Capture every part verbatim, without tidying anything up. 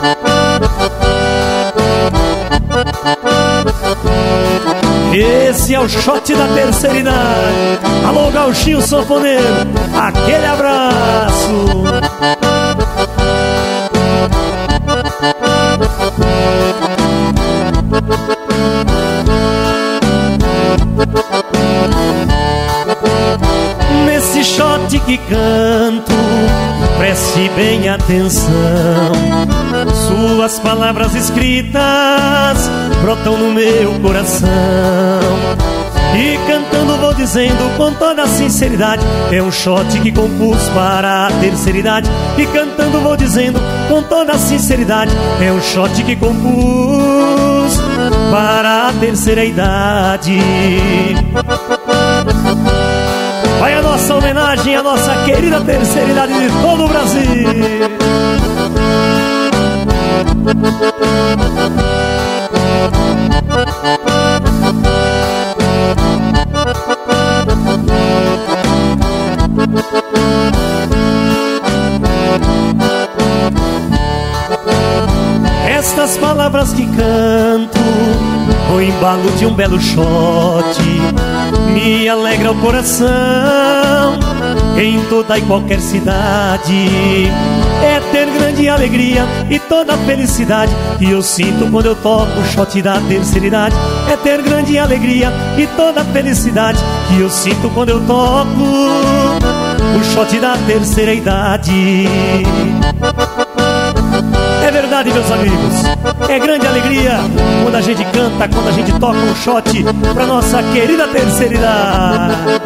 Esse é o shot da terceira idade. Alô, gauchinho sanfoneiro, aquele abraço. Nesse shot que canto, preste bem atenção. Suas palavras escritas brotam no meu coração. E cantando vou dizendo com toda a sinceridade, é um shot que compus para a terceira idade. E cantando vou dizendo com toda a sinceridade, é um shot que compus para a terceira idade. Vai a nossa homenagem à nossa querida terceira idade de todo o Brasil. Estas palavras que canto, o embalo de um belo shot, me alegra o coração em toda e qualquer cidade. É ter grande alegria e toda a felicidade que eu sinto quando eu toco o shot da terceira idade. É ter grande alegria e toda a felicidade que eu sinto quando eu toco o shot da terceira idade. É verdade, meus amigos, é grande alegria quando a gente canta, quando a gente toca um shot pra nossa querida terceira idade.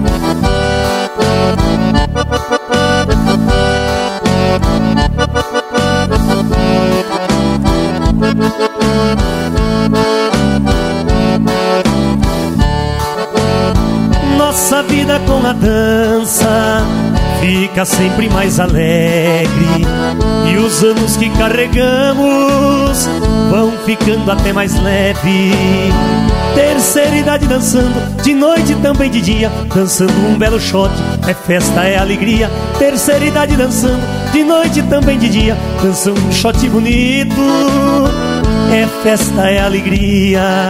Nossa vida com a dança fica sempre mais alegre, e os anos que carregamos vão ficando até mais leve. Terceira idade dançando, de noite e também de dia, dançando um belo shot, é festa, é alegria. Terceira idade dançando, de noite e também de dia, dançando um shot bonito, é festa, é alegria.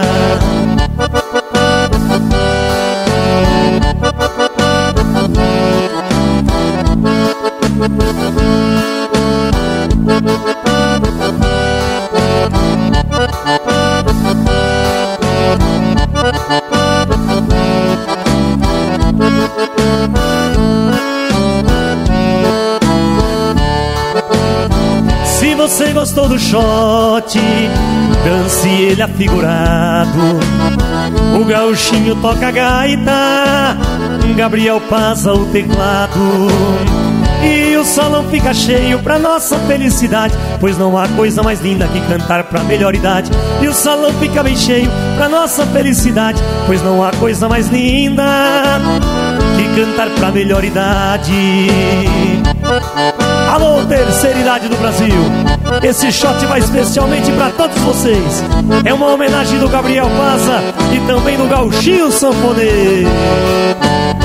Se você gostou do shot, dance ele afigurado. O gauchinho toca a gaita, Gabriel passa o teclado. E o salão fica cheio pra nossa felicidade, pois não há coisa mais linda que cantar pra melhor idade. E o salão fica bem cheio pra nossa felicidade, pois não há coisa mais linda que cantar pra melhor idade. Alô, terceira idade do Brasil, esse shot vai especialmente pra todos vocês. É uma homenagem do Gabriel Paza e também do gauchinho sanfoneiro.